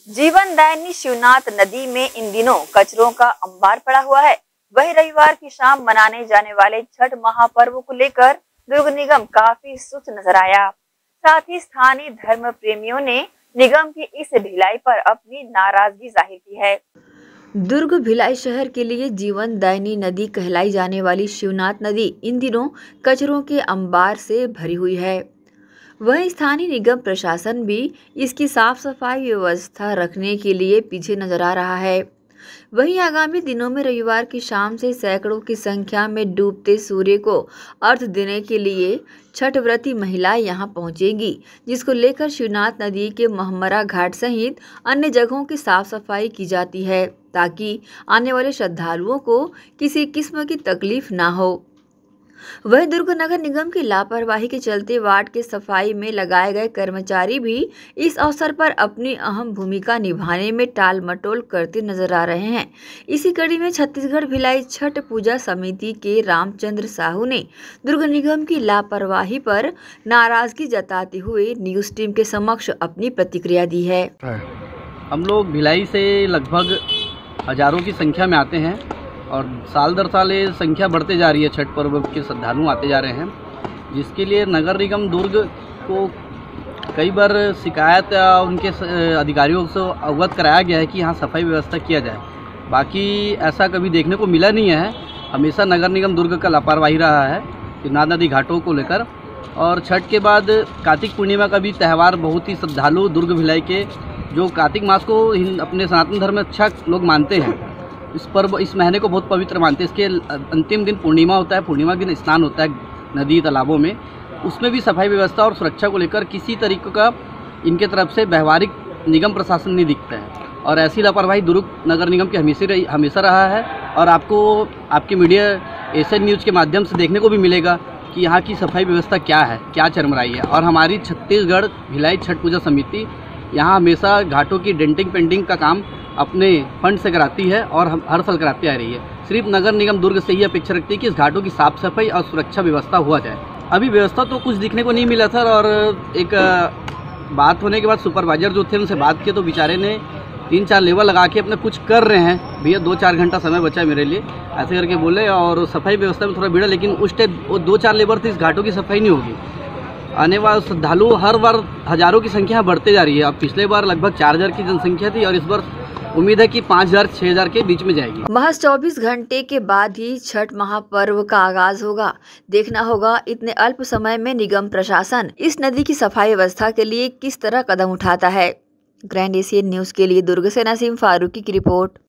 जीवनदायिनी शिवनाथ नदी में इन दिनों कचरों का अंबार पड़ा हुआ है। वहीं रविवार की शाम मनाने जाने वाले छठ महापर्व को लेकर दुर्ग निगम काफी सुस्त नजर आया। साथ ही स्थानीय धर्म प्रेमियों ने निगम की इस ढिलाई पर अपनी नाराजगी जाहिर की है। दुर्ग भिलाई शहर के लिए जीवनदायिनी नदी कहलाई जाने वाली शिवनाथ नदी इन दिनों कचरों के अंबार से भरी हुई है। वहीं स्थानीय निगम प्रशासन भी इसकी साफ सफाई व्यवस्था रखने के लिए पीछे नजर आ रहा है। वहीं आगामी दिनों में रविवार की शाम से सैकड़ों की संख्या में डूबते सूर्य को अर्घ्य देने के लिए छठ व्रती महिलाएं यहां पहुंचेंगी, जिसको लेकर शिवनाथ नदी के महमरा घाट सहित अन्य जगहों की साफ सफाई की जाती है, ताकि आने वाले श्रद्धालुओं को किसी किस्म की तकलीफ ना हो। वहीं दुर्ग नगर निगम की लापरवाही के चलते वार्ड के सफाई में लगाए गए कर्मचारी भी इस अवसर पर अपनी अहम भूमिका निभाने में टाल मटोल करते नजर आ रहे हैं। इसी कड़ी में छत्तीसगढ़ भिलाई छठ पूजा समिति के रामचंद्र साहू ने दुर्ग निगम की लापरवाही पर नाराजगी जताते हुए न्यूज टीम के समक्ष अपनी प्रतिक्रिया दी है। हम लोग भिलाई से लगभग हजारों की संख्या में आते हैं और साल दर साल ये संख्या बढ़ते जा रही है। छठ पर्व के श्रद्धालु आते जा रहे हैं, जिसके लिए नगर निगम दुर्ग को कई बार शिकायत या उनके अधिकारियों से अवगत कराया गया है कि यहाँ सफाई व्यवस्था किया जाए। बाकी ऐसा कभी देखने को मिला नहीं है। हमेशा नगर निगम दुर्ग का लापरवाही रहा है शिवनाथ नदी घाटों को लेकर। और छठ के बाद कार्तिक पूर्णिमा का भी त्यौहार बहुत ही श्रद्धालु दुर्ग भिलाई के, जो कार्तिक मास को अपने सनातन धर्म में अच्छा लोग मानते हैं, इस पर्व इस महीने को बहुत पवित्र मानते हैं। इसके अंतिम दिन पूर्णिमा होता है, पूर्णिमा के दिन स्नान होता है नदी तालाबों में। उसमें भी सफाई व्यवस्था और सुरक्षा को लेकर किसी तरीके का इनके तरफ से व्यवहारिक निगम प्रशासन नहीं दिखता है। और ऐसी लापरवाही दुर्ग नगर निगम की हमेशा रहा है। और आपको आपके मीडिया एशियन न्यूज़ के माध्यम से देखने को भी मिलेगा कि यहाँ की सफाई व्यवस्था क्या है, क्या चरमराई है। और हमारी छत्तीसगढ़ भिलाई छठ पूजा समिति यहाँ हमेशा घाटों की डेंटिंग पेंटिंग का काम अपने फंड से कराती है और हम हर साल कराती आ रही है। सिर्फ नगर निगम दुर्ग से ही अपेक्षा रखती है कि इस घाटों की साफ सफाई और सुरक्षा व्यवस्था हुआ जाए। अभी व्यवस्था तो कुछ दिखने को नहीं मिला सर। और एक बात होने के बाद सुपरवाइजर जो थे उनसे बात की तो बेचारे ने 3-4 लेबर लगा के अपने कुछ कर रहे हैं। भैया 2-4 घंटा समय बचा मेरे लिए, ऐसे करके बोले। और सफाई व्यवस्था में थोड़ा भीड़, लेकिन उस टाइम वो 2-4 लेबर थे, इस घाटों की सफाई नहीं होगी। आने वाले श्रद्धालु हर बार हजारों की संख्या बढ़ते जा रही है। अब पिछले बार लगभग 4000 की जनसंख्या थी और इस बार उम्मीद है कि 5000-6000 के बीच में जाएगी। महज 24 घंटे के बाद ही छठ महापर्व का आगाज होगा। देखना होगा इतने अल्प समय में निगम प्रशासन इस नदी की सफाई व्यवस्था के लिए किस तरह कदम उठाता है। ग्रैंड एशियन न्यूज के लिए दुर्ग से नसीम फारूकी की रिपोर्ट।